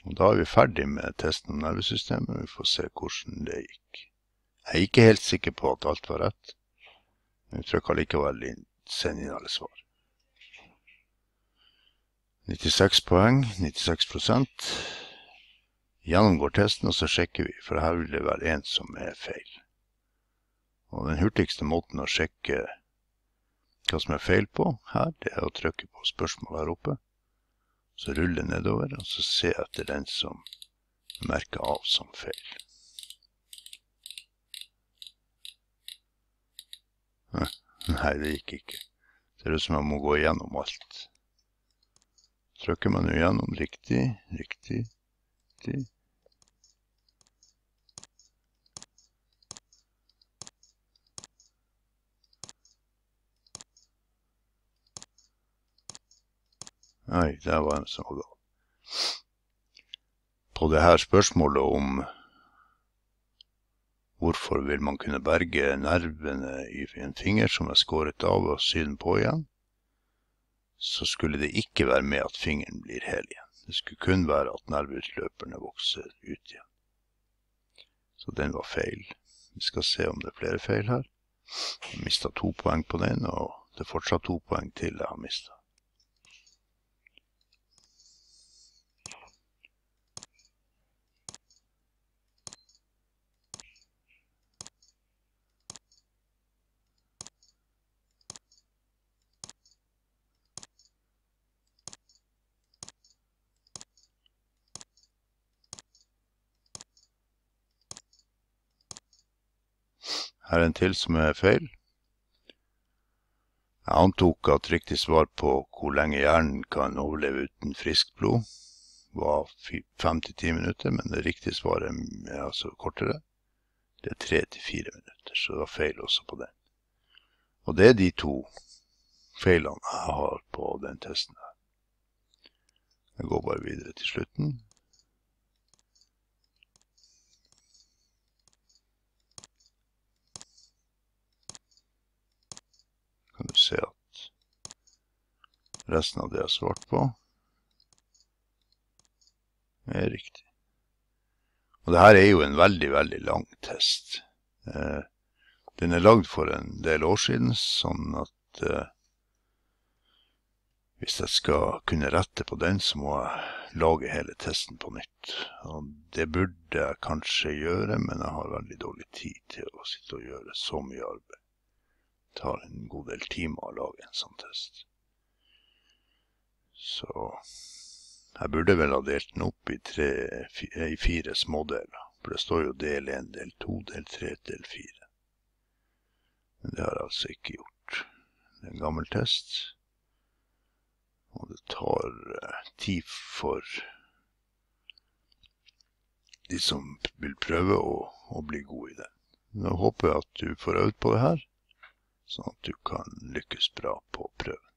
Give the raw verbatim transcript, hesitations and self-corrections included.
Og da er vi ferdig med testen om nervesystemet. Vi får se hvordan det gikk. Jeg er ikke helt sikker på at alt var rett. Men vi trykker likevel inn send inn alle svar. nittiseks poeng, nittiseks prosent. Gjennomgår testen, og så sjekker vi, for her vil det være en som er feil. Og den hurtigste måten å sjekke hva som er feil på her, det er å trykke på spørsmål her oppe. Så ruller nedover, og så se etter den som merker av som feil. Nei, det gikk ikke. Det ser ut som jeg må gå igjennom alt. Trykker man jo gjennom riktig, riktig, riktig. Nei, det var en som var gal. På det her spørsmålet om hvorfor vil man kunne berge nervene i en finger som er skåret av og sy den på igjen, så skulle det ikke være med at fingeren blir hel igjen. Det skulle kun være at nerveutløperne vokser ut igjen. Så den var feil. Vi skal se om det er flere feil her. Jeg mistet to poeng på den, og det er fortsatt to poeng til jeg har mistet. Her er en til som er feil. Jeg antok at riktig svar på hvor lenge hjernen kan overleve uten friskt blod var fem til ti minutter, men det riktige svaret er altså kortere. Det er tre til fire minutter, så det var feil også på den. Og det er de to feilene jeg har på den testen her. Jeg går bare videre til slutten. Kan du se at resten av det jeg har svart på er riktig. Og det her er jo en veldig, veldig lang test. Eh, den er lagd for en del år siden, sånn at eh, hvis jeg skal kunne rette på den, så må jeg lage hele testen på nytt. Og det burde jeg kanskje gjøre, men jeg har veldig dårlig tid til å sitte og gjøre så mye arbeid. Det tar en god del timer å lage en sånn test. Så jeg burde vel ha delt den opp i, tre, i fire smådeler. For det står jo del en, del to, del tre, del fire. Men det har jeg altså ikke gjort. Det er en gammel test. Og det tar uh, tid for de som vil prøve å, å bli gode i det. Nå håper jeg at du får øvd på det her, sånn at du kan lykkes bra på prøven.